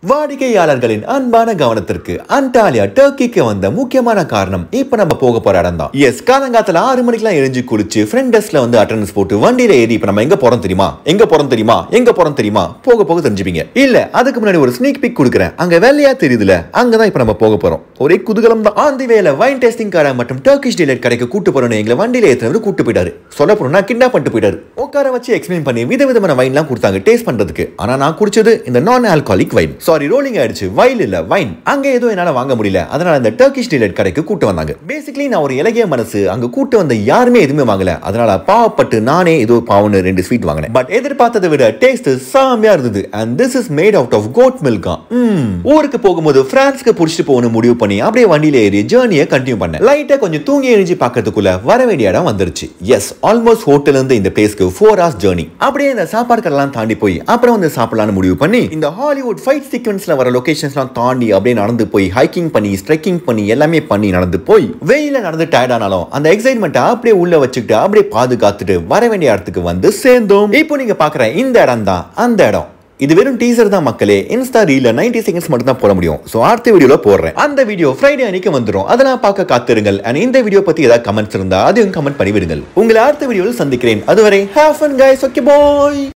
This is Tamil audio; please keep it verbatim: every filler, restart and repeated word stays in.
வாடிக்கையாளர்களின் அன்பான கவனத்திற்கு அண்டாலியா டர்க்கிக்கு வந்த முக்கியமான காரணம் இப்ப நம்ம போக போற இடம் தான். எஸ், காலங்காலத்துல ஆறு மணிக்கெல்லாம் எழுஞ்சி குளிச்சு ஃப்ரெண்ட் டெஸ்க்ல வந்து அட்டெண்டன்ஸ் போட்டு வண்டியில ஏறி இப்ப நம்ம எங்க போறோம் தெரியுமா எங்க போறோம் தெரியுமா எங்க போறோம் தெரியுமா போக போக தெரிஞ்சுப்பீங்க. இல்ல அதுக்கு முன்னாடி ஒரு ஸ்னீக் பிக் கொடுக்குறேன். அங்க வெள்ளையா தெரியுதுல, அங்கதான் இப்ப நம்ம போக போறோம். ஒரே குதூகலம் தான். ஆன் தி வேல வைன் டெஸ்டிங் கார மற்றும் டர்க்கிஷ் டிலைட் கடைக்கு கூட்டு போறோம்னு எங்களை வண்டியில ஏத்துறவர் கூட்டு போயிட்டாரு. சொல்ல போறோம்னா கிட்னாப் பண்ணிட்டு போயிட்டாரு. உட்கார வச்சு எக்ஸ்பிளைன் பண்ணி விதவிதமான வைன் எல்லாம் கொடுத்தாங்க டேஸ்ட் பண்றதுக்கு. ஆனா நான் குடிச்சது இந்த நான் ஆல்கஹாலிக் வைன். சாரி, ரோலிங் ஆயிடுச்சு. வைல் இல்ல, வைன். அங்க ஏதோ என்னால வாங்க முடியல. அதனால அந்த டர்க்கிஷ் டிலைட் கடைக்கு கூட்டு வந்தாங்க. பேசிக்கலி நான் ஒரு இலகிய மனசு. அங்க கூட்டு வந்த யாருமே எதுவுமே வாங்கல. அதனால பாவப்பட்டு நானே ஏதோ பாவன்னு ரெண்டு ஸ்வீட் வாங்கினேன். பட் எதிர்பார்த்ததை விட டேஸ்ட் சாமியா இருந்தது. And this is made out of goat milk. ஊருக்கு போகும்போது பிரான்ஸ்க்கு புடிச்சிட்டு போகணும் முடிவு பண்ணி அப்படியே வண்டியில ஏறி ஜர்னியை கண்டினியூ பண்ணேன். லைட்டா கொஞ்சம் தூங்கி எழுஞ்சி பார்க்கறதுக்குள்ள வர வேண்டிய இடம் வந்துருச்சு. எஸ், ஆல்மோஸ்ட் ஹோட்டல் இருந்து இந்த பிளேஸ்க்கு ஃபோர் ஹவர்ஸ் ஜர்னி. அப்படியே இந்த சாப்பாடு கடலாம் தாண்டி போய் அப்புறம் வந்து சாப்பிடலாம்னு முடிவு பண்ணி இந்த ஹாலிவுட் ஃபைட் சீக்வென்ஸ்ல வர லொகேஷன்ஸ்லாம் தாண்டி அப்படியே நடந்து போய் ஹைக்கிங் பண்ணி ஸ்ட்ரெக்கிங் பண்ணி எல்லாமே பண்ணி நடந்து போய் வெயில நடந்து டயர்ட் ஆனாலும் அந்த எக்ஸைட்மெண்ட் அப்படியே உள்ள வச்சுக்கிட்டு அப்படியே பாதுகாத்துட்டு வர வேண்டிய இடத்துக்கு வந்து சேர்ந்தோம். இப்போ நீங்க பாக்குற இந்த இடம் தான் அந்த இடம். இது வெறும் டீசர் தான் மக்களே. இன்ஸ்டா ரீல்ல நைன்டி செகண்ட்ஸ் மட்டும் தான் போட முடியும். சோ அடுத்த வீடியோல போடுறேன். அந்த வீடியோ ஃப்ரைடே அன்னைக்கு வந்துரும். அதெல்லாம் பார்க்க காத்திருங்கள். and இந்த வீடியோ பத்தி ஏதாவது கமெண்ட்ஸ் இருந்தா அதையும் கமெண்ட் பண்ணி விடுங்கள். உங்களை அடுத்த வீடியோவில் சந்திக்கிறேன். அதுவரை have fun guys. Okay boy.